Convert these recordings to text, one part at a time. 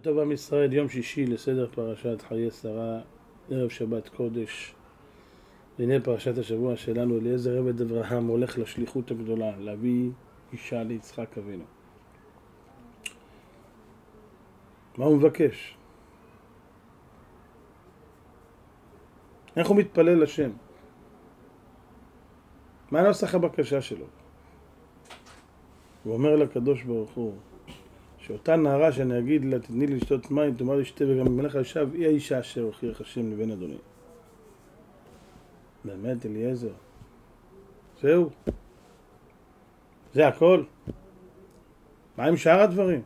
טוב עם ישראל, יום שישי לסדר פרשת חיי שרה, ערב שבת קודש. והנה פרשת השבוע שלנו, אליעזר עבד אברהם הולך לשליחות הגדולה, להביא אישה ליצחק אבינו. מה הוא מבקש? איך הוא מתפלל לשם? מה נוסח הבקשה שלו? הוא אומר לקדוש ברוך הוא, שאותה נערה שאני אגיד לה, תתני לי לשתות מים, תאמר לי שתה וגם מלך ישב, היא האישה אשר הוכיח השם לבן אדוני. באמת אליעזר. זהו. זה הכל. מה עם שאר הדברים?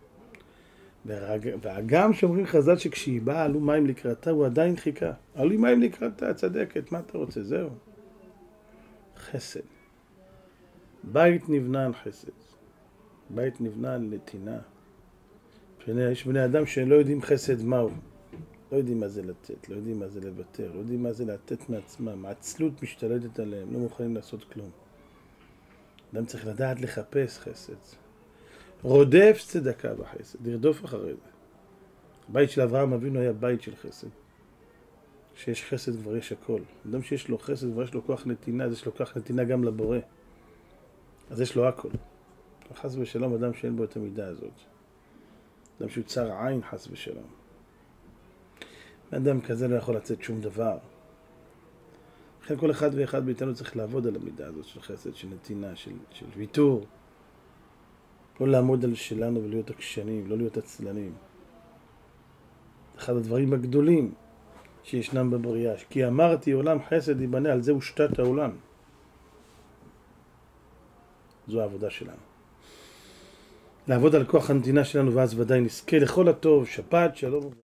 והגם שאומרים חז"ל שכשהיא באה עלו מים לקראתה, הוא עדיין חיכה. עלו מים לקראתה, צדקת, מה אתה רוצה? זהו. חסד. בית נבנה על חסד. בית נבנה על נתינה. יש בני אדם שלא יודעים חסד מהו. לא יודעים מה זה לתת, לא יודעים מה זה לוותר, לא יודעים מה זה לתת מעצמם. העצלות משתלטת עליהם, לא מוכנים לעשות כלום. אדם צריך לדעת לחפש חסד. רודף צדקה בחסד, לרדוף אחרי זה. הבית של אברהם אבינו היה בית של חסד. כשיש חסד כבר יש הכל. אדם שיש לו חסד כבר יש לו כוח נתינה, אז יש לו כוח נתינה גם לבורא. אז יש לו הכל. חס ושלום אדם שאין בו את המידה הזאת. אדם שהוא צר עין חס ושלום. אדם כזה לא יכול לצאת שום דבר. לכן כל אחד ואחד מאיתנו צריך לעבוד על המידה הזאת של חסד, של נתינה, של ויתור. לא לעמוד על שלנו ולהיות עקשנים, לא להיות עצלנים. אחד הדברים הגדולים שישנם בבריאה, כי אמרתי עולם חסד ייבנה, על זה הושתת העולם. זו העבודה שלנו. לעבוד על כוח הנתינה שלנו, ואז ודאי נזכה לכל הטוב, שבת, שלום.